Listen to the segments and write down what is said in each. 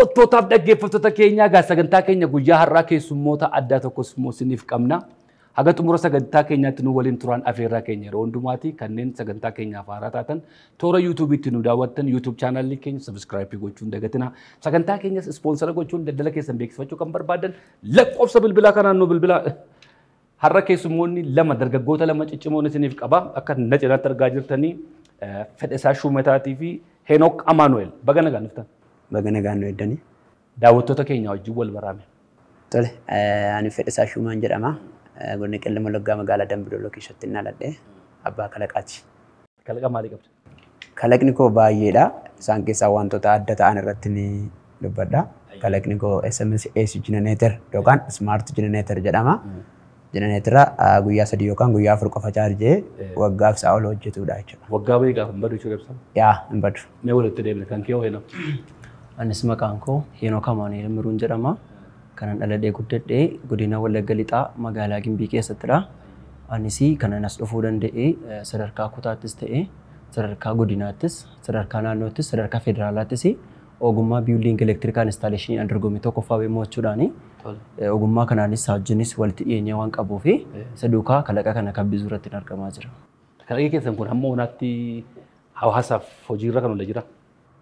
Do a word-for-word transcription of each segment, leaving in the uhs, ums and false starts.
Daawwattootaaf dhaggeeffattoota keenyaa gaa sagantaa keenya guyyaa har'aa keessummoota addaa tokkos immoo isiniif qabna. Haga xumura sagantaa keenyaatti nu waliin turan afeerraa keenya yeroo hundumaati kanneen sagantaa keenyaaf haaraa taatan toora yuutuubiitti nu daawwattan yuutuub chaanaalii keenya sabiskiraayipii gochuun dagatina. Sagantaa keenyas ispoonsara gochuun daldala keessan beeksifachuu kan barbaadan lakkoofsa bilbilaa kanaan nu bilbilaa. Har'a keessummoonni lama dargaggoota lama ciccimoon isiniif qaba. Akka na cinaatti argaa jirtanii Fedhesaa Shumataatii fi Henook Amaanu'el baga nagaan dhuftan. Baga nagaan nu eddanii. Daawwattoota keenya wajjin wal baraame. Tole, ani Fedhesaa Shumaan jedhama. Godina Qellem Wallaggaa magaalaa Dambidolloo keessatti dhaladhe abbaa kalaqaati. Kalaqa maalii qabda? Kalaqni koo baay'eedha. Isaan keessaa wantoota adda ta'an irratti ni dubbadha. Kalaqni koo S M S Generator yookaan Smart Generator jedhama. Generatora guyyaa sadii yookaan guyyaa afur qofa chaarjee waggaaf sa'a ol hojjetudha jechuudha. Waggaa baay'ee gaafa hin badu jechuudha ibsa? Yaa hin badu. Mee walitti deemne kan kee hoo Henook? Anis maqaan koo Henook Amaanu'el Miruun jedhama. Kanan dhaladhee guddadhee godina Wallagga Lixaa magaalaa Gimbii keessattidha. Anis kanan as dhufuu danda'e sadarkaa kutaattis ta'e sadarkaa godinaattis sadarkaa naannoottis sadarkaa federaalaattis ogummaa biilding elektirikaal instaaleeshinii an dorgommii tokkoffaa beekamuudhaani. Ogummaa kanaanis wajjinis walitti dhiyeenya waan qabuuf isa duukaa kalaqa kana kabbisuu irratti argamaa jira. Kalaqi keessan kun hamma onaatti hawaasaaf hojiirra kan oole jira?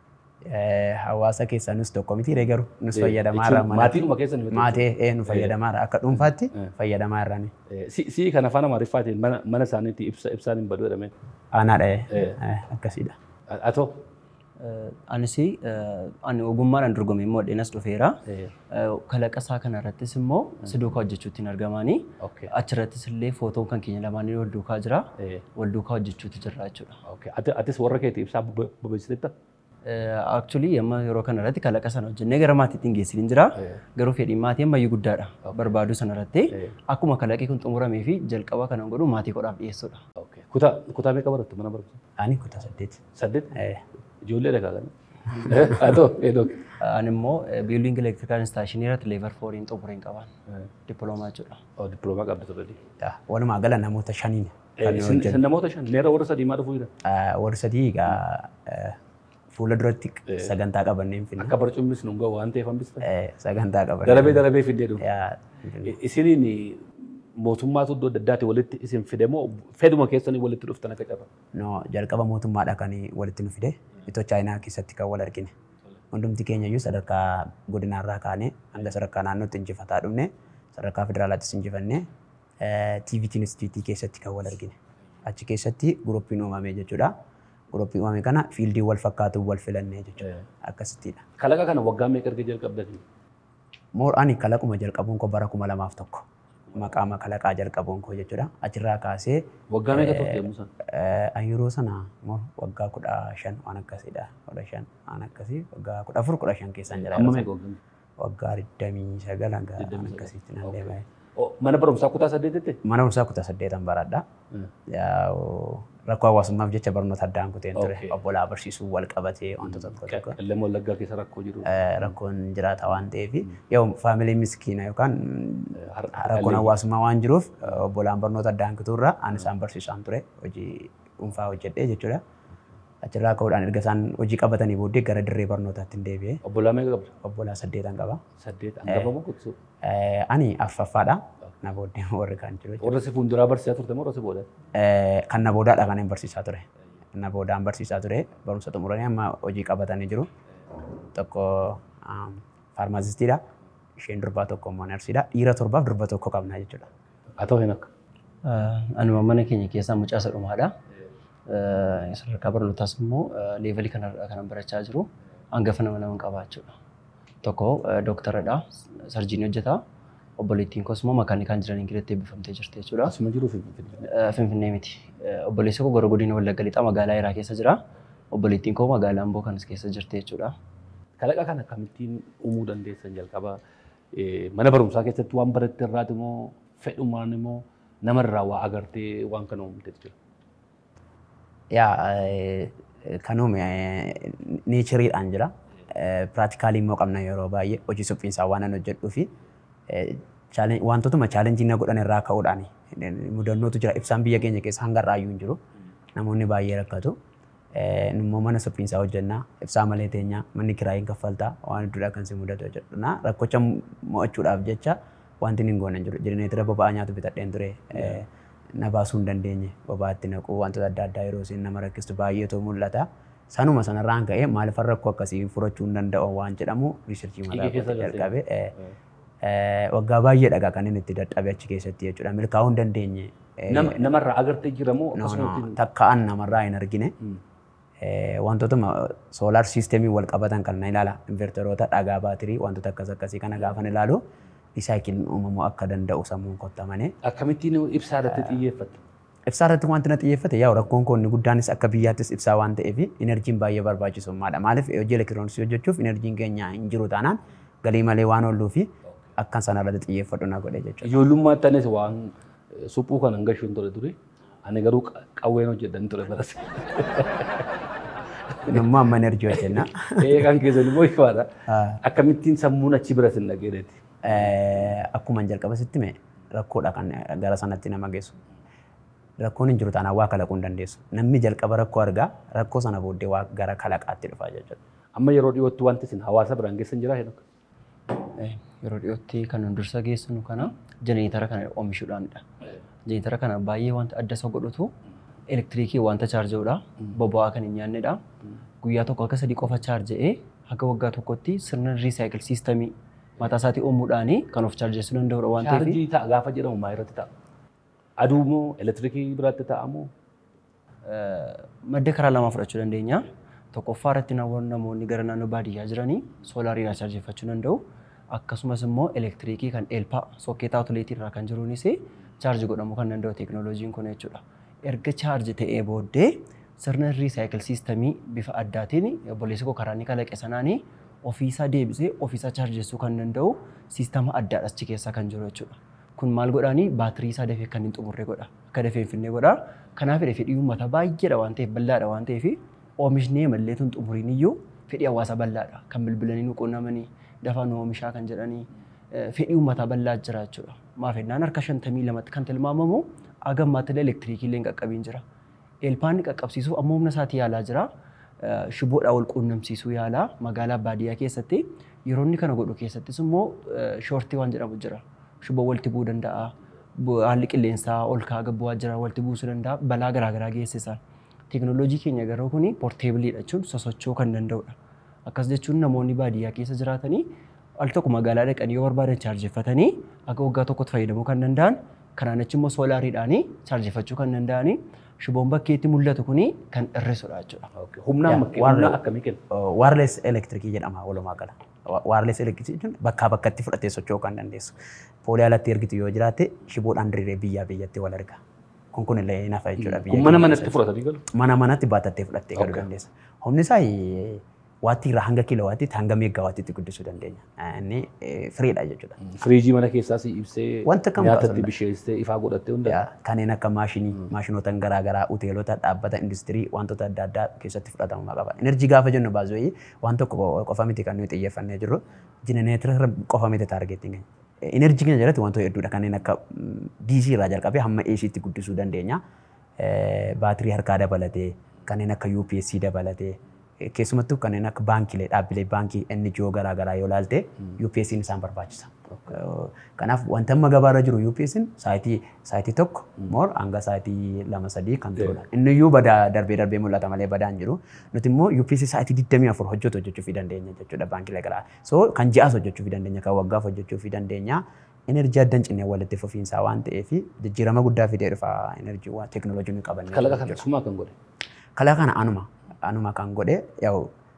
Hawaasa keessaa nus tokko miti garuu nus fayyadamaarra maatiidhuma keessa ni maatii nu fayyadamaarra akka dhuunfaatti fayyadamaarraani. Si kana afaan Amaariffaatiin mana isaaniitti ibsaan hin badu jedhameen. Aanaadha akkasiidha. Atoo? Anis ani ogummaan an dorgommii immoo dheenas dhufeera. Kalaqa isaa kanarrattis immoo si duukaa hojjechuutti argamanii achirrattis illee footoon kan keenya lamaanii wal duukaa jira. Wal duukaa hojjechuutti jirra jechuudha. Atis warra keetii ibsaa bobeessiteetta? Actually amma yeroo kanarratti kalaqa sana hojjennee gara maatiitti geessin jira. Garuu fedhiin maatii ammayyuu guddaadha. Barbaadu sanarratti akkuma kalaqi kun xumuramee fi jalqaba kanan godhu maatii godhaaf dhiyeessuudha. Kutaa kutaa meeqa baratte mana barumsaa? Ani kutaa saddeet. Saddeet? Ijoollee dhagaa kana. Atoo Henook. Ani immoo biilding elektirikaal instaaleeshinii irratti leevar fooriin xumureen qaban dippiloomaa jechuudha. Dippiloomaa qabda turre. Walumaa gala namoota shaniin. Namoota shan neera warra sadii maa dhufuu jira? Warra sadii egaa fuula duratti sagantaa qabanneen finna. Akka barcummis nu gahu waan ta'eef hambista? Sagantaa qabanne. Darabee darabee fidee dhufu. Isiniin mootummaatu iddoo adda addaatti walitti isin fide moo fedhuma keessanii walitti dhuftan akka qaba? No, jalqaba mootummaadha kan walitti nu fide. Itoo Chaayinaa keessatti kan wal argine. Hundumti keenya iyyuu sadarkaa godinaarraa kaanee hanga sadarkaa naannootti injifataa dhufne sadarkaa federaalaattis injifannee T V T Institute keessatti kan wal argine. Achi keessatti gurupiin uumame jechuudha. Gurupiin uumame kana fiildii wal fakkaatu wal filannee jechuudha. Akkasittidha. Kalaqa kana waggaa meeqa erga jalqabdati? Moor ani kalaquma jalqabuun koo bara kuma lamaaf tokko. Maqaama kalaqaa jalqabuun koo jechuudha. Achirraa kaasee waggaa meeqa turte yommuu sana? Yeroo sana waggaa kudha shan waan akkasiidha. Kudha shan waan akkasii waggaa kudha afur kudha shan keessaan jira. Amma meeqa waggaa? Waggaa digdamii sagal hanga akkasiitti naan deemee. Mana barumsaa kutaa saddeetitti? Mana barumsaa kutaa saddeetan baradha. Rakkoo hawaasummaaf jecha barnoota addaan kuteen ture. Obbolaa barsiisuu wal qabatee wantoota tokko tokko. Qellem Wallaggaa keessa rakkoo jiru. Rakkoon jiraata waan ta'eef yoo faamilii miskiina yookaan rakkoon hawaasummaa waan jiruuf obbolaan barnoota addaan kutuurra ani isaan barsiisaan ture hojii dhuunfaa hojjedhee jechuudha. Achirraa ka'uudhaan erga isaan hojii qabatanii booddee gara dirree barnootaatti hin deebi'ee. Obbolaa meeqa qabda? Obbolaa saddeetan qaba. Saddeet hangafa moo kutisuu? Ani affaffaadha. Na booddee warri kan jiru. Warra si fuulduraa barsiisaa turte moo warra si booda? Kan na boodaadha kan hin barsiisaa ture. Na boodaan barsiisaa ture. Barumsa xumuranii amma hojii qabatanii jiru. Tokko faarmaasistiidha. Isheen durbaa tokko immoo narsiidha. Dhiira torbaaf durba tokko qabna jechuudha. Atoo Henook. Anuma mana keenya keessaa mucaa sadhumaadha. Sadarkaa barnootaas immoo leevalii kanan barachaa jiru. Hangafa nama nama qabaachuudha. Tokko dooktaradha. Sarjiinii hojjeta. Obboleettiin koos immoo makaanikaan jiranii giratti eebbifamtee jirti jechuudha. Asuma jiru Finfinnee? Finfinnee miti. Obboleessi koo gara godina Wallagga Lixaa magaalaa Hiraa keessa jira. Obboleettiin koo magaalaa Amboo kanas keessa jirti jechuudha. Kalaqa kana akkamittiin uumuu dandeessan jalqaba? Mana barumsaa keessatti waan baratte irraati moo fedhumaan immoo namarraa waa agartee waan kana uumte jechuudha? Yaa kan uume neechariidhaan jira. Piraaktikaalii immoo qabna yeroo baay'ee hojii suphiinsaa waan an hojjedhuu fi wantootuma chaalenjii na godhan irraa ka'uudhaan mudannootu jira. Ibsaan biyya keenya keessa hanga irraa iyyuu hin jiru. Namoonni baay'ee rakkatu. Nummoo mana suphiinsaa hojjennaa ibsaa malee teenyaa manni kiraayin kaffaltaa waan hedduudha kan si mudatu jechuudha. Rakkocha mo'achuudhaaf jecha wanti hin goone jiru. Jenereetira boba'aa nyaatu bitadheen ture. Na baasuu hin dandeenye bobaatti naquu wantoota adda addaa yeroo isin nama rakkistu baay'eetu mul'ata. Sanuma sanarraan ka'ee maaliif rakkoo akkasii furachuu hin danda'u waan jedhamu riisirchii mataa jalqabe. Waggaa baay'ee dhagaa kan inni itti dadhabe achi keessatti jechuudha. Milkaa'uu hin dandeenye. Namarraa agartee jiramoo akkasumas takka'an namarraa hin argine. Wantoota soolaar siisteemii wal qabatan kan na ilaala. Inverteroota dhagaa baatirii wantoota akkas akkasii kana gaafa ilaalu risaayikiliin uumamuu akka danda'u sammuun kottamane. Akkamittiin ibsaa irratti xiyyeeffata? Ibsaa irratti wanti na xiyyeeffate yaa rakkoon kun guddaanis akka biyyaattis ibsaa waan ta'eef enerjiin baay'ee barbaachisummaadha. Maaliif hojii elektirooniksii hojjechuuf enerjiin keenya hin jiru taanaan galii malee waan oolluuf akkan sana irratti xiyyeeffadhu na godhe jechuudha. Ijoollummaatti anis waan suphuu kan hangashu hin ture ture. Ani garuu qawween hojjedhan ture baras. Namni amma enerjii hojjenna. Kan keessan immoo ifaadha. Akkamittiin sammuun achi bira sin dhageereeti? Akkuma jalqaba sitti mee rakkoodha kan gara sanatti nama geessu. Rakkoon hin jiru taanaan waa kalaquu hin dandeessu. Namni jalqaba rakkoo argaa rakkoo sana booddee waa gara kalaqaatti dhufa jechuudha. Amma yeroo dhiyootti wanti isin hawaasa biraan geessan jira hedduudha. Yeroo dhiyootti kan dursa geessinu kana jenereetara kana oomishuudhaanidha. Jenereetara kana baay'ee wanta adda isa godhutu elektiriikii wanta chaarjeedha. Boba'aa kan hin nyaannedha. Guyyaa tokko akka sadii qofa chaarje'ee haga waggaa tokkotti sirna riisaayikil siistemii mataa isaatii uumuudhaani kan of chaarjeessuu danda'udha waan ta'eef. Chaarjii ta'a gaafa jedhamu maa irratti ta'a? Aduu moo elektiriikii biraatti ta'a moo? Madda karaa lama fudhachuu dandeenya. Tokkoffaa irratti namoonni gara naannoo baadiyyaa jiranii soolaariidhaan chaarjeeffachuu danda'u. Akkasumas immoo elektiriikii kan eelpaa sokkeetaa atuleetii irraa kan jiruunis chaarjii godhamuu kan danda'u teekinooloojiin kun jechuudha. Erga chaarjii ta'ee booddee sirna riisaayikil siistemii bifa addaatiin obboleessi koo karaa inni kalaqe sanaanii ofiisaa deebisee ofiisaa chaarjeessuu kan danda'u siistama addaadha achi keessa kan jiru jechuudha. Kun maal godhaanii baatirii isaa dafee kan hin xumurre godha. Akka dafee hin finne godha. Kanaaf fedhii uummata baay'eedha waan ta'eef bal'aadha waan ta'eef oomishnee malleetu hin xumuriin iyyuu fedhii hawaasa bal'aadha. Kan bilbilanii nu quunnamanii dafaa nu oomishaa kan jedhanii fedhii uummataa bal'aa jira jechuudha. Maaf jennaan harka shantamii lamatti kan tilmaamamu agammaatti elektiriikii illee hin qaqqabiin jira. Eelpaan qaqqabsiisuu amma humna isaatii yaalaa jira. Shiboodhaa wal quunnamsiisuu yaalaa magaalaa baadiyyaa keessatti yeroo inni kana godhu keessattis immoo shoortii waan jedhamu jira. Shiboo walitti bu'uu danda'a. Haalli qilleensaa ol ka'aa gabbu'aa jira walitti buusuu danda'a. Balaa garaagaraa geessisa. Teekinooloojii keenya garuu kuni poorteebiliidha jechuun sosochoo kan danda'udha. Akkas jechuun namoonni baadiyyaa keessa jiraatanii al tokko magaalaa dhaqanii yoo barbaadan chaarjeeffatanii akka waggaa tokkotti fayyadamuu kan danda'an. Kanaan achi immoo soolaariidhaan chaarjeeffachuu kan danda'anii shiboon bakkeetti mul'atu kuni kan hir'isudha jechuudha. Humnaan humna akkamii kenna? Waarlees elektirikii jedhama walumaa gala. Waarlees elektirikii jechuun bakkaa bakkatti fudhatee socho'uu kan dandeessu. Poolii alatti ergitu yoo jiraate shiboodhaan diriiree biyyaa biyyatti wal erga. Kun kun illee nafa jechuudha. Mana manatti fudhatanii galu? Mana manatti baatattee fudhattee galuu dandeessa. Humni isaa waatti irraa hanga kiiloo waattiitti hanga meeggaa waattiitti guddisuu dandeenya. Inni firiidha jechuudha. Firiijii mana keessaas ibsee wanta kam nyaatatti bisheessitee ifaa godhattee hunda. Kanneen akka maashinii, maashinoota garaagaraa, hoteelota, dhaabbata industirii wantoota adda addaa keessatti fudhatamuu qaba. Enerjii gaafa jennu baay'ee waan tokko qofa miti kan nuyi xiyyeeffannee jirru jenereetira qofa miti taargeettiin keenya. Enerjii keenya jalatti wantoota hedduudha kanneen akka diisii irraa jalqabee hamma eesiitti guddisuu dandeenya. Baatirii harkaa dabalatee kanneen akka U P S C dabalatee keessumattuu kanneen akka baankiilee dhaabbilee baankii N G O garaagaraa yoo ilaalte U P S C isaan barbaachisa. Kanaaf wanta amma gabaarra jiru U P S C saayitii saayitii tokko moor hanga saayitii lama sadii kan turudha. Inni iyyuu badaa darbee darbee mul'ata malee badaan jiru. Nuti immoo U P S C saayitii digdamii afur hojjetu hojjechuu fi dandeenya jechuudha baankiilee garaa. So kan ji'aas hojjechuu fi dandeenya kan waggaaf hojjechuu fi dandeenya. Enerjii addan cinnee walitti fufiinsaa waan ta'eef jijjiirama guddaa fidee dhufa enerjii waan teekinooloojii nu qaban. Kalaqa kana sumaa kan godhe. Kalaqa kana anuma. Anuma kan godhe yaa'u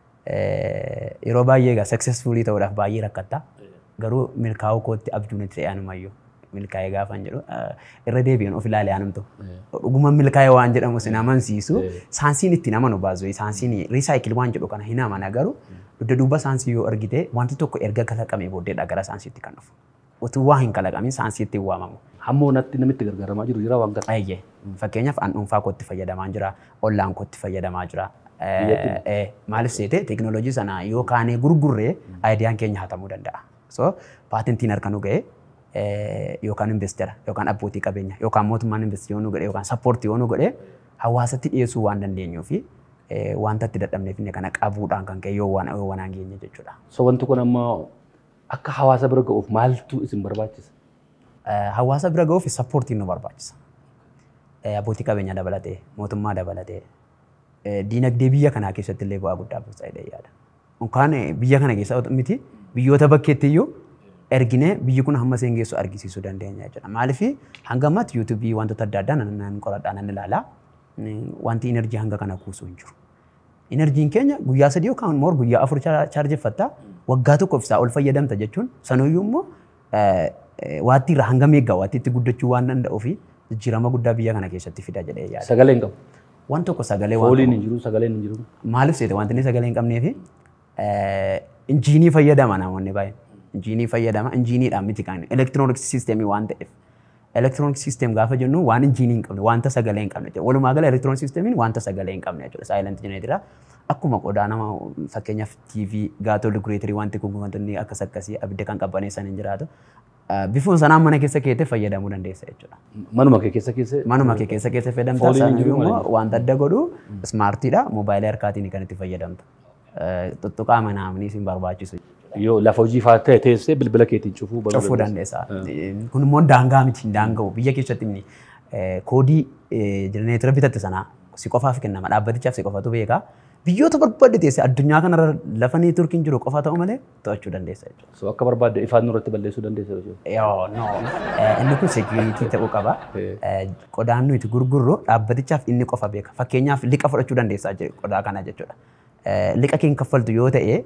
yeroo baay'ee egaa successfulii ta'uudhaaf baay'ee rakkatta. Garuu milkaa'uu kootti abjuun itti ta'e anumayyuu milkaa'ee gaafa hin jedhu irra deebi'an of ilaalee anumtu. Dhuguma milkaa'ee waan jedhamu sin amansiisu saansiin itti namanu baasuu saansiin riisaayikil waan jedhu kana hin amana garuu dugda duuba saansii yoo argite wanti tokko erga kalaqamee booddeedha gara saansiitti kan dhufu. Utuu waa hin kalaqamin saansiitti waamamu. Hammoo natti namitti gargaaramaa jiru jira waan gara. Ayyee fakkeenyaaf an dhuunfaa kootti fayyadamaa jira ollaan kootti fayyadamaa jira. Maaliif seete teekinooloojii sana yoo kaanee gurgurree aayidiyaan keenya hatamuu danda'a. So paatentiin harka nu ga'e yookaan investera yookaan abbootii qabeenya yookaan mootummaan investi yoo nu godhe yookaan sappoortii yoo nu godhe hawaasatti dhiyeessuu waan dandeenyuu fi wanta itti dadhabneef inni kana qabuudhaan kan ka'e yoo waan waan hangeenye jechuudha. So wanti kun amma akka hawaasa bira ga'uuf maaltu isin barbaachisa? Hawaasa bira ga'uuf sappoortiin nu barbaachisa. Abbootii qabeenyaa dabalatee, mootummaa dabalatee, diinagdee biyya kanaa keessatti illee bu'aa guddaa buusaa yaada. Unkaan biyya kana keessa miti biyyoota bakkeetti iyyuu erginee biyyi kun hamma seen geessu argisiisuu dandeenya jechuudha. Maaliif hanga ammaatti yuutuubii wantoota adda addaa nan qoradhaa nan ilaalaa wanti inerjii hanga kana kuusuu hin jiru. Inerjiin keenya guyyaa sadii yookaan immoo guyyaa afur chaarjeffattaa waggaa tokkoof isaa ol fayyadamta jechuun sanuyyuu immoo waatti irraa hanga meeggaa waatti itti guddachuu waan danda'uu fi jijjiirama guddaa biyya kana keessatti fida jedhee yaada. Sagalee hin qabu. Waan tokko sagalee waan fooliin hin jiru sagaleen hin jiru. Maaliif seete wanti inni sagalee hin qabnee fi injiinii fayyadama namoonni baay'een. Injiinii fayyadama injiiniidhaan miti kan elektirooniks siisteemii waan ta'eef. Elektirooniks siisteem gaafa jennu waan injiinii hin qabne wanta sagalee hin qabne jechuudha. Walumaa gala elektirooniks siisteemiin wanta sagalee hin qabne jechuudha. Saayilent jeneetiidha. Akkuma qodaa nama fakkeenyaaf tiivii gaatoo ligureetirii wanti kun wantoonni akkas akkasii abidda kan qabbaneessan hin jiraatu. Bifoon sanaan mana keessa keettee fayyadamuu dandeessa jechuudha. Manuma kee keessa keessa manuma kee keessa keessa fayyadamta sanayyuu immoo wanta adda godhu ismaartiidha moobaayilii harkaatiin kan itti fayyadamta. Tuttuqaa manaamni isin barbaachisu. Yoo lafa hojii fa'aa ta'e teessee bilbila keetiin cufuu cufuu dandeessa. Kun immoo daangaa miti daanga'u biyya keessatti inni koodii jenereetira bitatte sanaa si qofaaf kennama dhaabbatichaaf si qofatu beekaa. Biyyoota barbaadde teessee addunyaa kanarra lafa neetworkiin jiru qofa ta'u malee to'achuu dandeessa jechuudha. So akka barbaadde ifaan nurratti balleessuu dandeessa jechuudha. Yoo no inni kun security ta'uu qaba. Qodaan nuti gurgurru dhaabbatichaaf inni qofa beeka. Fakkeenyaaf liqa fudhachuu dandeessa qodaa kana jechuudha. Liqa keen kaffaltu yoo ta'e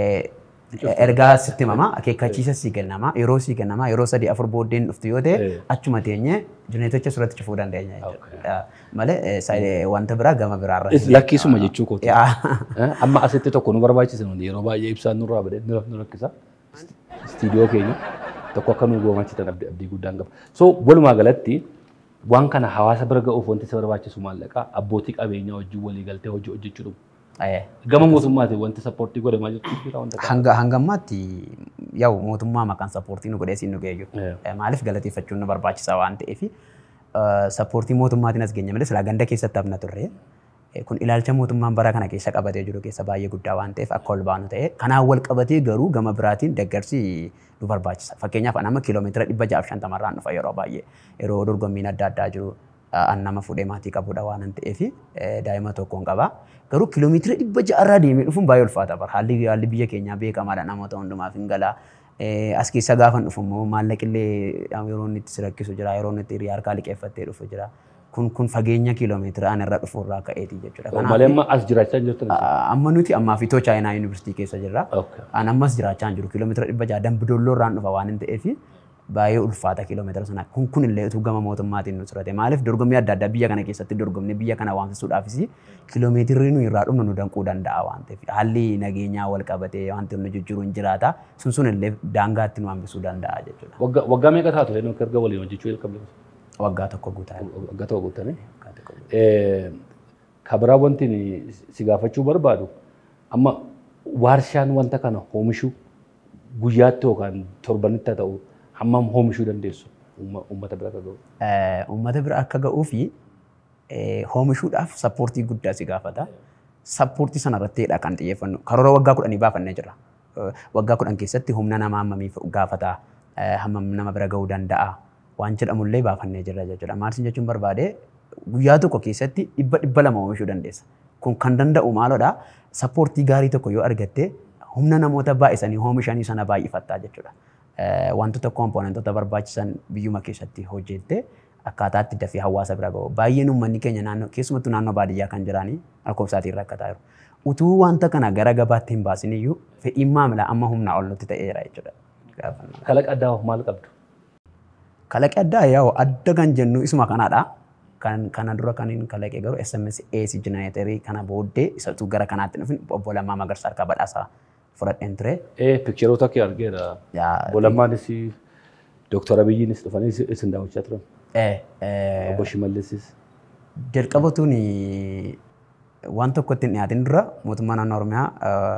ergaa sitti himamaa akeekkachiisa sii kennama yeroo sii kennama yeroo sadii afur booddeen dhuftu yoo ta'e achuma teenyee jenereeticha surratti cufuu dandeenya jechuudha. Malee wanta biraa gama biraarra. Lakkiisuma jechuu kooti. Amma asitti tokko nu barbaachisa yeroo baay'ee ibsaan nurraa badee nu rakkisa. Istiidiyoo keenya tokko akka nu goomachitan abdii guddaan qaba. So walumaa galatti waan kana hawaasa bira ga'uuf wanti isa barbaachisu maallaqa abbootii qabeenyaa wajjin walii galtee hojii hojjechuudha. Gama mootummaatiin wanti sappoortii godhamaa jirtu jira wanta hanga hanga ammaatti yaa'u mootummaa maqaan sappoortii nu godhee siin nu geeyyu maaliif galateeffachuun nu barbaachisaa waan ta'eef sappoortii mootummaatiin as geenye malee silaa ganda keessatti hafna turre kun ilaalcha mootummaan bara kana keessa qabatee jiru keessa baay'ee guddaa waan ta'eef akka ol baanu ta'e kanaan wal qabatee garuu gama biraatiin deeggarsi nu barbaachisa. Fakkeenyaaf anama kiiloomeetira dhibba jaaf shantamarraan dhufa yeroo baay'ee yeroo dorgommiin adda addaa jiru an nama fuudhee maatii qabudha waan ta'eef daa'ima tokkoon qaba. Garuu kiiloomeetira dhibba ja'arraa deemee dhufuun baay'ee ulfaata bara. Haalli haalli biyya keenyaa beekamaadha namoota hundumaaf hin galaa. As keessa gaafa dhufu immoo maallaqillee yeroo inni itti rakkisu jira yeroo inni itti harkaa liqeeffattee dhufu jira. Kun kun fageenya kiiloomeetira an irra dhufu irraa ka'eeti jechuudha. Malee amma as jiraachaa jirtan. Amma nuti ammaa fi Chaayinaa Yuunivarsiitii keessa jirra. An ammas jiraachaa jiru kiiloomeetira dhibba ja'a Dambidolloo irraan dhufa waan hin ta'eef baay'ee ulfaata kiiloomeetira sana. Kun kun illee utuu gama mootummaatiin nu surate. Maaliif dorgommii adda addaa biyya kana keessatti dorgomne biyya kana waamsisuudhaafis kiiloomeetirri nu irraa dhumnu nu danquu danda'a waan ta'eef haalli nageenyaa wal qabatee wanti nu jijjiiru hin jiraata. Sun sun illee daangaatti nu hambisuu danda'a jechuudha. Waggaa waggaa meeqa taatu eenyu erga waliin hojjechuu jalqabne? Waggaa tokko guutaa. Waggaa tokko guutanii. Kabiraa wanti si gaafachuu barbaadu amma waarshaan wanta kana oomishuu guyyaatti yookaan torbanitti haa ta'u hammam oomishuu dandeessu uummata bira akka ga'u? Uummata bira akka ga'uu fi oomishuudhaaf sappoortii guddaa si gaafata. Sappoortii sana irrattiidha kan xiyyeeffannu. Karoora waggaa kudhanii baafannee jira. Waggaa kudhan keessatti humna namaa hammamii gaafata hammam nama bira ga'uu danda'a waan jedhamullee baafannee jira jechuudha. Maalsin jechuun barbaade guyyaa tokko keessatti dhibba dhibba lama oomishuu dandeessa. Kun kan danda'u maalodha sappoortii gaarii tokko yoo argatte humna namoota baay'isanii oomishanii sana baay'ifattaa jechuudha. Wantoota kompoonentoota barbaachisan biyyuma keessatti hojjette akkaataatti dafee hawaasa bira ga'u. Baay'een uummanni keenya naannoo keessumattuu naannoo baadiyyaa kan jiranii lakkoofsaatiin rakkataa jiru. Utuu wanta kana gara gabaatti hin baasin iyyuu fedhiin maamilaa amma humnaa ol nutti ta'eera jechuudha. Kalaqa addaa maal qabdu? Kalaqi addaa yaa'u adda kan jennu isuma kanaadha. Kan kana dura kan hin kalaqe garuu S M S A C jenereetarii kana booddee isatu gara kanaatti dhufin obbo Lammaa Magarsaa harkaa badhaasaa fudhadheen ture. Eh pikcheroota kee argeera. Obbo Lammaanis Dooktor Abiyyiinis dhufanii isin daawwachaa turan. Eh eh Obbo Shimallisis. Jalqabatuun waan tokkotti hin dhiyaatin dura mootummaa naannoo Oromiyaa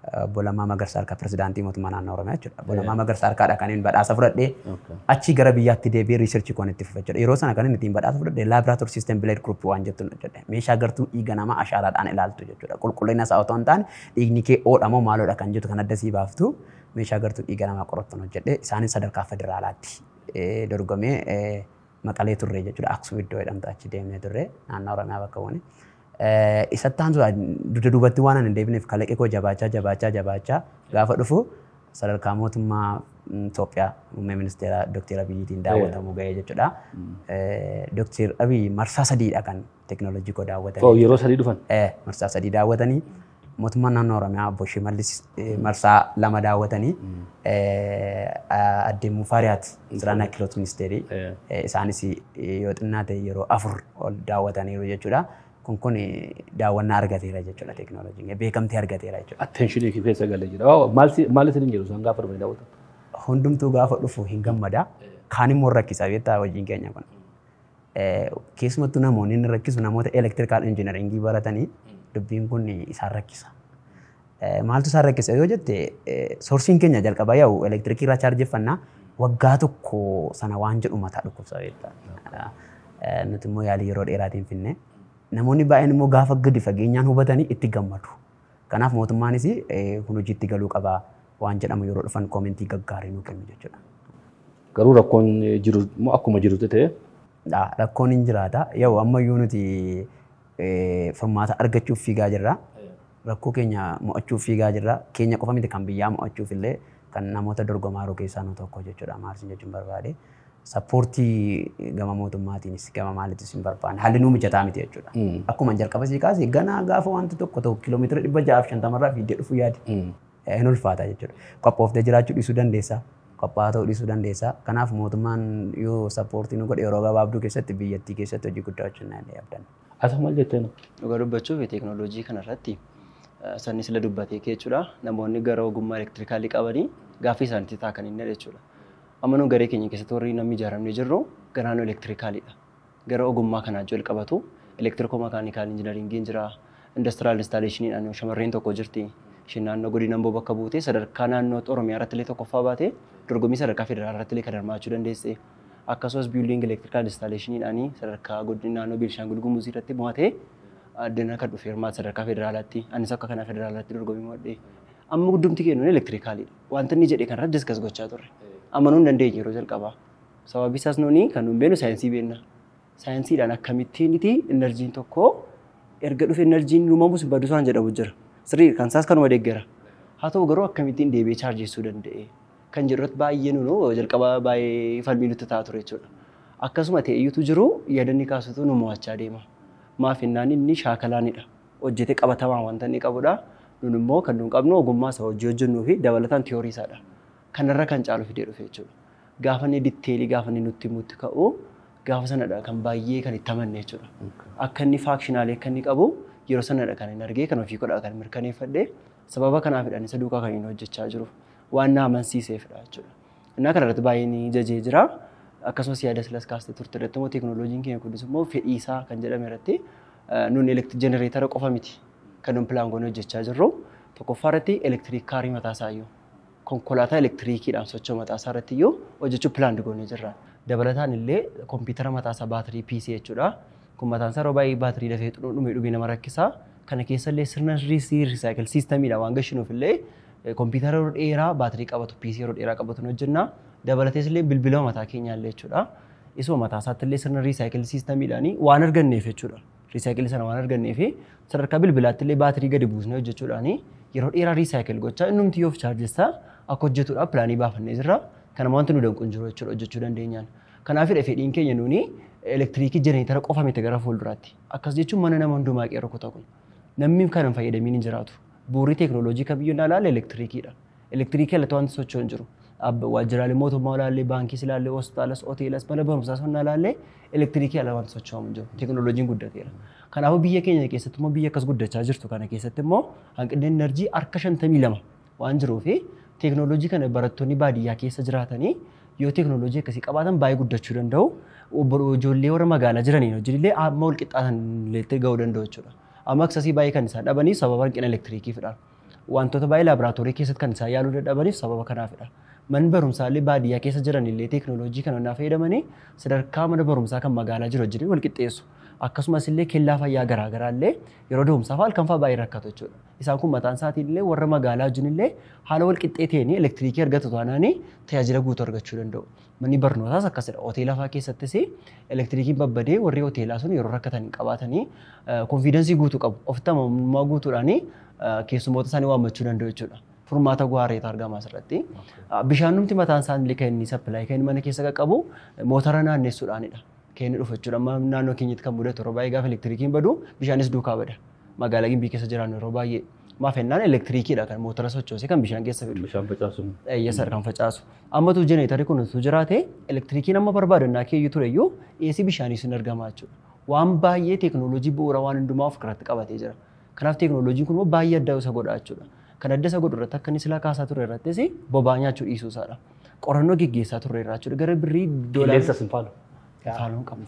Bolamaa Magarsaa harka pirezidaantii mootummaa naannoo Oromiyaa jechuudha. Bolamaa Magarsaa harkaadha kan inni badhaasa fudhadhee achi gara biyyaatti deebi'ee riisarchii koon itti fufee jechuudha. Yeroo sana kan inni ittiin badhaasa fudhadhee laaboraatoorii siistem bileed gruuppii waan jettu hojjedhe. Meeshaa gartuu dhiiga namaa ashaaraadhaan ilaaltu jechuudha. Qulqullina isaa otoo hin taane dhiigni kee oodha moo maaloodha kan jettu kan adda sii baaftu meeshaa gartuu dhiiga namaa qorattu hojjedhe. Isaanis sadarkaa federaalaatti dorgomee Maqalee turre jechuudha. Aksum iddoo jedhamtu achi deemnee turre naannoo Oromiyaa bakka bu'anii. Isatti aansu dugda duubatti waan hin deebineef kalaqee koo jabaachaa jabaachaa jabaachaa gaafa dhufu sadarkaa mootummaa Itoophiyaa muummee ministeera Dookter Abiyyiitiin daawwatamu ga'ee jechuudha. Dookter Abiyyi marsaa sadiidha kan teekinooloojii koo daawwatanii. Yeroo sadii dhufan? Marsaa sadii daawwatanii mootummaan naannoo Oromiyaa obbo Shimallis marsaa lama daawwatanii addee Mufaariyaat Siraanaa Kiloot ministeerii isaanis yoo xinnaa ta'e yeroo afur ol daawwataniiru jechuudha. Kun kun daawwannaa argateera jechuudha teekinooloojiin beekamtii argateera jechuudha. Attention keessa galee jira. Maal isin jedhu isaan gaafa dhufanii daawwatan? Hundumtuu gaafa dhufu hin gammada. Kaan immoo rakkisa beektaa hojiin keenya kun. Keessumattuu namoonni inni rakkisu namoota elektirikaal injiinaringii baratanii dubbiin kun isaan rakkisa. Maaltu isaan rakkisa yoo jette soorsiin keenya jalqaba yaa'u elektirikii irraa chaarjeffannaa waggaa tokko sana waan jedhu mataa dhukkubsa beektaa. Nuti immoo yaalii yeroo dheeraatiin finne. Namoonni baay'een immoo gaafa gadi fageenyaan hubatanii itti gammadu. Kanaaf mootummaanis kun hojiitti galuu qaba waan jedhamu yeroo dhufan koomentii gaggaarii nuu kennu jechuudha. Garuu rakkoon jiru immoo akkuma jirutti ta'e? Rakkoon hin jiraata. Yoo ammayyuu nuti furmaata argachuuf fiigaa jirra. Rakkoo keenya mo'achuuf fiigaa jirra. Keenya qofa miti kan biyyaa mo'achuuf illee kan namoota dorgomaa jiru keessaa nu tokko jechuudha. Maalsin jechuun barbaade. Sappoortii gama mootummaatiinis gama maaliitis hin barbaanne haalli nuu mijataa miti jechuudha. Akkuma jalqaba sii kaase ganaa gaafa wanti tokko ta'u kiiloomeetira dhibba ja'aaf shantamarraa fiiddee dhufu yaadi. Hin ulfaata jechuudha. Qophooftee jiraachuu dhiisuu dandeessa. Qophaa ta'uu dhiisuu dandeessa. Kanaaf mootummaan yoo sappoortii nu godhe yeroo gabaabduu keessatti biyyattii keessatti hojii guddaa hojjennaa illee abdanna. Asa maal jetteen? Dhugaa dubbachuuf teekinooloojii kanarratti sanni sila dubbatee jechuudha. Namoonni gara ogummaa elektirikaalii qabanii gaaffii isaaniitti taakan inni jechuudha. Amma nu garee keenya keessatti warri namni ijaaramnee jirru garaanoo elektirikaalidha. Gara ogummaa kanaa wal qabatu elektirikoo makaanikaal injinaringiin jira. Indastiraal instaaleeshiniidhaan shamarreen tokko jirti. Isheen naannoo godina Amboo bakka buutee sadarkaa naannoo Oromiyaa irratti illee tokkoffaa baatee dorgommii sadarkaa federaalaa irratti illee kan hirmaachuu dandeesse. Akkasumas biildingi elektirikaal instaaleeshiniidhaan sadarkaa godina naannoo Beelshaangul Gumuz irratti mo'atee addana kan dhufe hirmaata sadarkaa federaalaatti. Anis akka kana federaalaatti dorgommii mo'adhee. Amma guddumti kennuun elektirikaalidha. Wanta inni jedhee kanarratti diskas gochaa turre. Amanuu hin dandeenye yeroo jalqabaa. Sababii isaas nuuni kan nuun beenu saayinsii beenna. Saayinsiidhaan akkamittiin iti enerjiin tokko erga dhufe enerjiin uumamus baddu isaan jedhamu jira. Sirrii kan isaas kanuma deeggara. Haa ta'u garuu akkamittiin deebi'ee chaarjeessuu danda'e kan jedhutti baay'ee nuunoo jalqabaa baay'ee falmii nutti ta'a ture jechuudha. Akkasuma ta'eyyuutu jiru yaadanni kaasutu nu mo'achaa deema. Maaf jennaan inni shaakalaanidha. Hojjetee qabatamaa wanta inni qabudha. Nuun immoo kan nuun qabnu ogummaa isaa hojii hojjennuu fi dabalataan tiyoorii isaadha. Kanarra kan caalu fidee dhufe jechuudha. Gaafa inni ditteelii gaafa inni nutti himutti ka'u gaafa sanadha kan baay'ee kan itti amanne jechuudha. Akka inni faakshinaalee akka inni qabu yeroo sanadha kan inni argee kan ofii godhaa kan mirkaneeffadhee sababa kanaafidhaan isa duukaa kan inni hojjechaa jiru waan na amansiiseefidha jechuudha. Innaa kanarratti baay'ee ni jajee jira. Akkasumas yaada silas kaastee turte irratti immoo teekinooloojiin keenya kunis immoo fedhii isaa kan jedhame irratti nuun elektrik jenereetara qofa miti kan nuun pilaangoon hojjechaa jirru tokkoffaa irratti elektiriik kaarii mataa isaayyuu konkolaataa elektiriikiidhaan socho'u mataa isaa irratti iyyuu hojjechuu pilaand goonee jirra. Dabalataan illee kompiitara mataa isaa baatirii P C jechuudha. Kun mataan isaa yeroo baay'ee baatirii dafee dhumee dhumee nama rakkisaa. Kana keessa illee sirna riisaayikil siistamiidha waan gashinuuf illee kompiitara yeroo dheeraa baatirii qabatu P C yeroo dheeraa qabatu hojjenna. Dabalatees illee bilbila mataa keenyaa illee jechuudha. Isuma mataa isaatti illee sirna riisaayikil siistamiidhaan waan arganneef jechuudha. Riisaayikilii sana waan arganneef sadarkaa bilbilaatti illee baatirii gadi buusnee hojjechuudhaan yeroo dheeraa riisaayikil gochaa innumti yoo chaarjessaa akka hojjetuudhaaf pilaanii baafannee jirra. Kana wanti nu danquun jiru jechuudha hojjechuu dandeenyaan. Kanaafidha fedhiin keenya nuuni elektiriikii jenereetara qofa miti gara fuulduraatti. Akkas jechuun mana nama hundumaa qeerroo kutaa kun. Namni kan hin fayyadamiin hin jiraatu. Bu'uurri teekinooloojii kamiyyuu ilaalle elektiriikiidha. Elektiriikii alatti wanti socho'u hin jiru. Waajjiraalee mootummaa ilaalle, baankiis ilaalle, hospitaalas, hoteelas, mana barumsaas hunda ilaalle elektiriikii ala wanti socho'amu hin jiru. Teekinooloojiin guddateera. Kanaafuu biyya keenya keessatti immoo biyya akkas guddachaa jirtu kana keessatti immoo hanqinni enerjii harka shantamii lama waan jiruufi teekinooloojii kana barattoonni baadiyyaa keessa jiraatanii yoo teekinooloojii akkasii qabaatan baay'ee guddachuu danda'u. Ijoollee warra magaalaa jiraniin hojiilee amma wal qixxaatan illee ga'uu danda'u jechuudha. Amma aksasii baay'ee kan isaan dhabanii sababa hanqina elektiriikiifidha. wantoota baay'ee laaboraatoorii keessatti kan isaan yaaluu dadhabaniif sababa kanaafidha. Mana barumsaalee baadiyyaa keessa jiran illee teekinooloojii kana naaf fayyadamanii sadarkaa mana barumsaa kan magaalaa jiru wajjin wal qixxeessu. Akkasumas illee kellaa fayyaa garaa garaa illee yeroo da'umsaaf halkan fa'aa baay'ee rakkatu jechuudha. Isaan kun mataan isaatiin illee warra magaalaa wajjin illee haala wal qixxee ta'een elektiriikii argatu taanaan tajaajila guutuu argachuu danda'u. Manni barnootaas akkasidha. Hoteela fa'aa keessattis elektiriikiin babbadee warri hoteelaa sun yeroo rakkatan qabaatanii konfiidensii guutuu qabu. Ofitti amanamummaa guutuudhaan keessummoota isaanii waammachuu danda'u jechuudha. Furmaata gaarii argama asirratti. Bishaan numti mataan isaanii kan inni sappilaayii kan mana keessa qaqqabu motora naannessuudhaanidha. Kan inni dhufu jechuudha. Amma naannoo keenyatti kan mudatu yeroo baay'ee gaafa elektiriikiin badu bishaanis duukaa bada. Magaalaa Gimbii keessa jiraannu yeroo baay'ee maaf ennaan elektiriikiidha kan motora sochoosee kan bishaan keessa fidu. Bishaan facaasu. Eeyyasa kan facaasu. Amma tu jeneetarii kun utuu jiraate elektiriikiin amma barbaadannaa keeyyuu tureyyuu dhiyeessii bishaanii sun argama jechuudha. Waan baay'ee teekinooloojii bu'uura waan hundumaa of irratti qabatee jira. Kanaaf teekinooloojiin kun baay'ee adda isa godha jechuudha. Kan adda isa godhu irratti akka inni silaa kaasaa ture irrattis boba'aa nyaachuu dhiisuu isaadha. Qorannoo geggeessaa turre irraa jechuudha. Gara birrii doolaara. Qilleensa sin faalu. Faaluun qabu.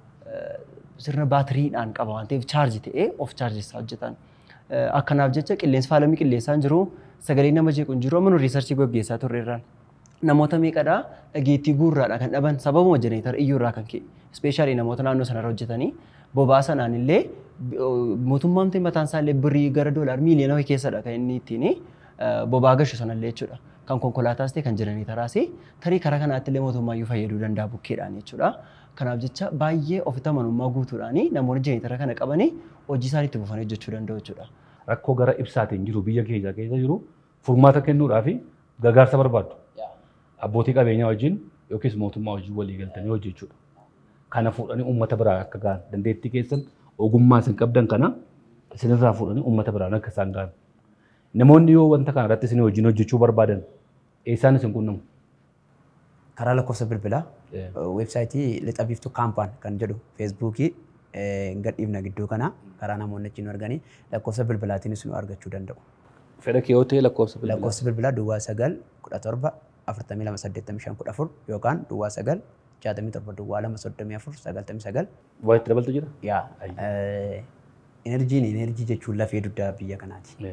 Sirna baatiriidhaan qaba waan ta'eef chaarjii ta'ee of chaarjessaa hojjetan. Akkanaaf jecha qilleensi faalamii qilleensaan jiru sagalee nama jeequ hin jiru amma nu riisarchii gaggeessaa turre irraan. Namoota meeqadhaa dhageettii guurraadhaa kan dhaban sababuma jeneetar iyyuu irraa kan ka'e. Ispeeshaalii namoota naannoo sanarra hojjetanii boba'aa sanaan illee mootummaan mataan isaa illee birrii gara doolaar miiliyoona wayii keessadha kan inni ittiin boba'aa gashu sanallee jechuudha. Kan konkolaataas ta'e kan jeneetaraas tarii karaa kanaatti illee mootummaayyuu fayyaduu danda'a bukkeedhaan jechuudha. Kanaaf jecha baay'ee ofitti amanamummaa guutuudhaan namoonni jeneetara kana qabanii hojii isaanii itti fufanii hojjechuu danda'u jechuudha. Rakkoo gara ibsaatiin jiru biyya keenya keessa jiru furmaata kennuudhaaf gargaarsa barbaadu. Abbootii qabeenyaa wajjin yookiis mootummaa wajjin walii galtanii hojjechuudha. Kana fuudhanii uummata biraa akka gahan dandeettii keessan ogummaa isin qabdan kana isinirraa fuudhanii uummata biraan akka isaan gahan. Namoonni yoo wanta kana irratti isin wajjin hojjechuu barbaadan eessaan isin qunnamu? Karaa lakkoofsa bilbilaa weebsaayitii lixa biiftuu kaampaan kan jedhu feesbuukii gadhiifna gidduu kana karaa namoonni achiin arganii lakkoofsa bilbilaatiinis nu argachuu danda'u. Fedha kee yoo ta'e lakkoofsa bilbilaa? Lakkoofsa bilbilaa duwwaa sagal kudha torba afurtamii lama saddeettamii shan kudha afur yookaan duwwaa sagal jaatamii torba duwwaa lama soddomii afur sagaltamii sagal. Waa itti dabaltu jira? Yaa. Enerjiin enerjii jechuun lafee dugdaa biyya kanaati.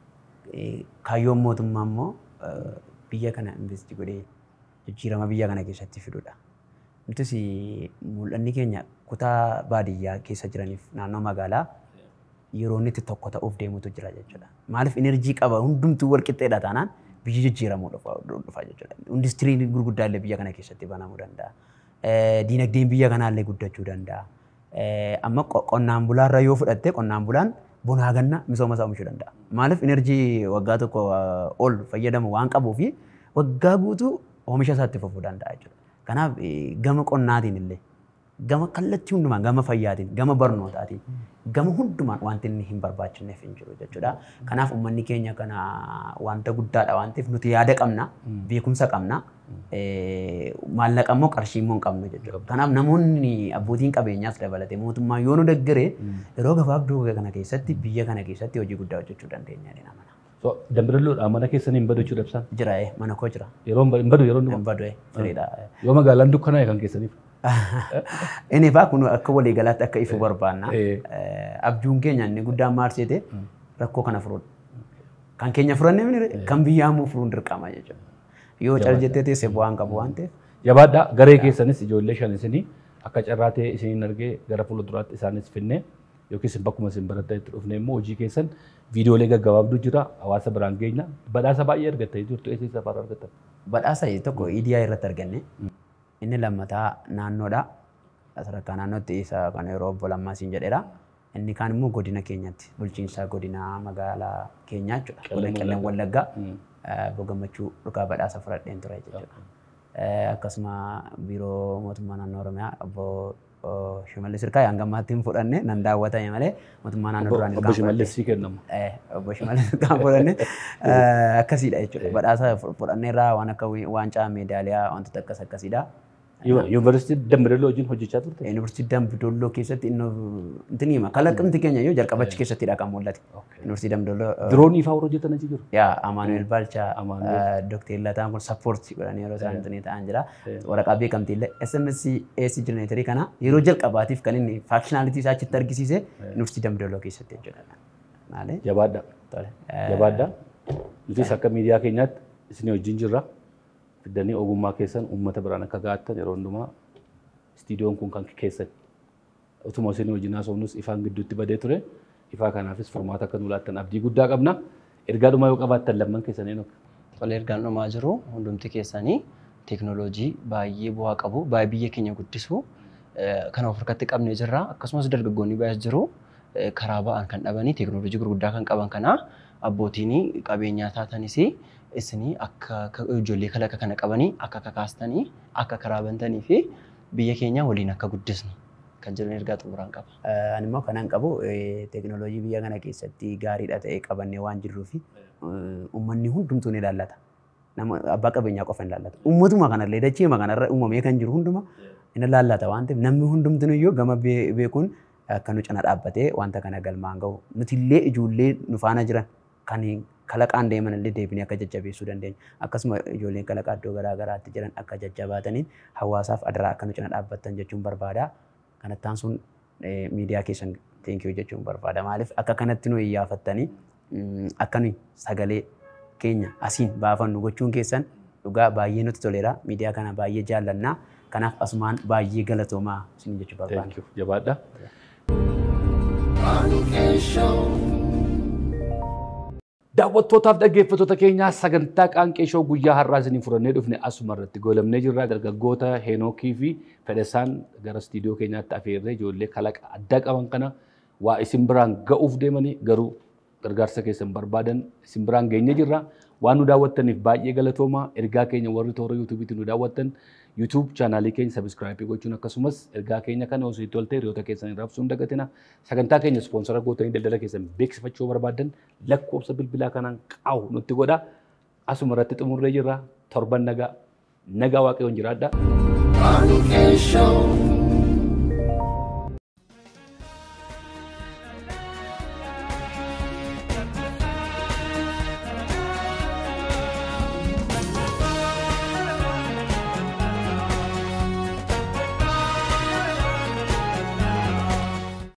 Kaayyoon mootummaa immoo biyya kana investi godhee jijjiirama biyya kana keessatti fidudha. Nutis mul'anni keenya kutaa baadiyyaa keessa jiraniif naannoo magaalaa yeroo inni tokko ta'uuf deemutu jira jechuudha. Maaliif enerjii qaba hundumtuu wal qixxeedha taanaan biyyi jijjiiramuu dhufa jechuudha. Industiriin gurguddaa illee biyya kana keessatti banamuu danda'a. Diinagdeen biyya kanaa illee guddachuu danda'a. Amma qonnaan bulaarra yoo fudhatte qonnaan bulaan bunaa ganna misooma isaa oomishuu danda'a. Maaliif enerjii waggaa tokko ol fayyadamu waan qabuuf waggaa guutuu oomisha isaatti fufuu danda'a jechuudha. Kanaaf gama qonnaatiin illee gama kallattii hundumaan gama fayyaatiin gama barnootaatiin gama hundumaan wanti inni hin barbaachifneef hin jiru jechuudha. Kanaaf uummanni keenya kana wanta guddaadha waan ta'eef nuti yaada qabna beekumsa qabna maallaqa immoo qarshii immoo hin qabnu jechuudha. Kanaaf namoonni abbootiin qabeenyaas dabalatee mootummaa yoo nu deggere yeroo gabaabduu kana keessatti biyya kana keessatti hojii guddaa hojjechuu dandeenya jedhama. So dambirilloodhaan mana keessanii hin badu jechuudha ibsaan? Jira mana koo jira. Yeroo hin badu yeroo hin badu firiidha. Yoo magaalaan dukkanaa'e kan keessaniif? Inni faa kun akka waliigalaatti akka ifu barbaanna. Abjuun keenya inni guddaan maarseete rakkoo kana furuudha. Kan keenya furanne kan biyyaa immoo furuun dirqama jechuudha. Yoo cal jettee teesse bu'aan qabu waan ta'eef. Jabaadhaa garee keessanis ijoollee shan isinii akka carraa ta'e isiniin argee gara fuulduraatti isaanis finnee yookiis bakkuma isin barattan itti dhufne immoo hojii keessan viidiyoolee gaggabaabduu jira hawaasa biraan geenya badhaasa baay'ee argattee jirtu eessa safaraa argattan? Badhaasa tokko iidiyaa irratti arganne inni lammataa naannoodha sadarkaa naannootti isa kan yeroo obbo Lammaasiin jedheera inni kaan immoo godina keenyatti bulchiinsa godina magaalaa keenyaa jechuudha Qellem Wallaggaa bogammachuu dhugaa badhaasa fudhadheen ture jechuudha. Akkasuma biiroo mootummaa naannoo Oromiyaa obbo Shimallis Hirkaa hanga ammaatti hin fudhanne nan daawwatame malee mootummaa naannoo duraan obbo Shimallis si kennamu. Obbo Shimallis Hirkaa fudhanne akkasiidha jechuudha. Badhaasa fudhanneerraa waan akka waancaa meedaaliyaa wantoota akkas akkasiidha. Yuunivarsiitii Dambidolloo wajjin hojjechaa turte? Yuunivarsiitii Dambidolloo keessatti inni hima kalaqamti keenya yoo jalqabachi keessattidha kan mul'ate. Yuunivarsiitii Dambidolloo. Diroonii fa'aa warra hojjetan achi jiru? Yaa Amaanuel Baalchaa Dookter Lataan kun sappoortii godhanii yeroo isaan tuni ta'an jira. Waraqaa beekamtii illee S M S A C jenereetarii kana yeroo jalqabaatiif kan inni faankishinaalitii isaa achitti argisiise Yuunivarsiitii Dambidolloo keessatti jechuudha. Maali? Jabaadha. Jabaadhaa. Nutis akka miidiyaa keenyaatti isin wajjin jirra. Fiddanii ogummaa keessan uummata biraan akka gaattan yeroo hundumaa istiidiyoon kun kan keessan. Utuma isin wajjin haasofnus ifaan gidduutti badee ture. Ifaa kanaafis furmaata akka nu laattan abdii guddaa qabna. Ergaa dhumaa yoo qabaattan lamman keessan eenyu? Tole ergaan dhumaa jiru hundumti keessanii teekinooloojii baay'ee bu'aa qabu, baay'ee biyya keenya guddisu kan of harkatti qabnee jirra. Akkasumas dargaggoonni baay'ees jiru karaa ba'an kan dhabanii teekinooloojii gurguddaa kan qaban kana abbootiin qabeenyaa taatanis isinii akka ijoollee kalaqa kana qabanii akka kakaastanii akka karaa bantanii fi biyya keenya waliin akka guddisnu kan jiran ergaa xumuraan qaba. Ani immoo kanan qabu teekinooloojii biyya kana keessatti gaariidha ta'ee qabannee waan jirruu fi uummanni hundumtuu ni ilaallata. Nama abbaa qabeenyaa qofa hin ilaallatu. Uummatuma kanallee dacheema kanarra uumamee kan jiru hunduma hin ilaallata waan ta'eef namni hundumtuu iyyuu gama beekuun akka nu cina dhaabbatee wanta kana galmaan gahu. Nutillee ijoollee nu faana jiran kan kalaqaan deeman illee deebinee akka jajjabeessuu dandeenya. Akkasuma ijoolleen kalaqaa iddoo garaa garaatti jiran akka jajjabaataniin hawaasaaf adaraa akka nu cina dhaabbattan jechuun barbaada. Kanattaan sun miidiyaa keessan teenkiyuu jechuun barbaada. Maaliif akka kanatti nu iyyaafattanii akka nuyi sagalee keenya asiin baafannu gochuun keessan dhugaa baay'ee nutti toleera. Miidiyaa kana baay'ee jaallannaa. Kanaaf asumaan baay'ee galatoomaa isin jechuu barbaada. Jabaadha. Daawwattootaaf dhaggeeffattoota keenyaa sagantaa Qaanqee Shoo guyyaa har'aa isinii furannee dhufne asuma irratti goolabnee jirra. Dargaggoota Heenokii fi Fedhasaan gara istiidiyoo keenyaatti afeerree ijoollee kalaqa addaa qaban kana waa isin biraan ga'uuf deemanii garuu gargaarsa keessan barbaadan isin biraan geenye jirra. Waan nu daawwattaniif baay'ee galatoomaa. Ergaa keenya warri toora yuutuubiitti nu daawwattan YouTube chaanaalii keenya sabiskiraayipii gochuun akkasumas ergaa keenya kana osoo itti oltee hiriyoota keessan irraa ibsuun dagatina. Sagantaa keenya ispoonsara gootanii daldala keessan beeksifachuu barbaadan lakkoofsa bilbilaa kanaan qaa'u nutti godha. Asuma irratti xumurree jirra. Torban nagaa nagaa waaqayyoon jiraadha.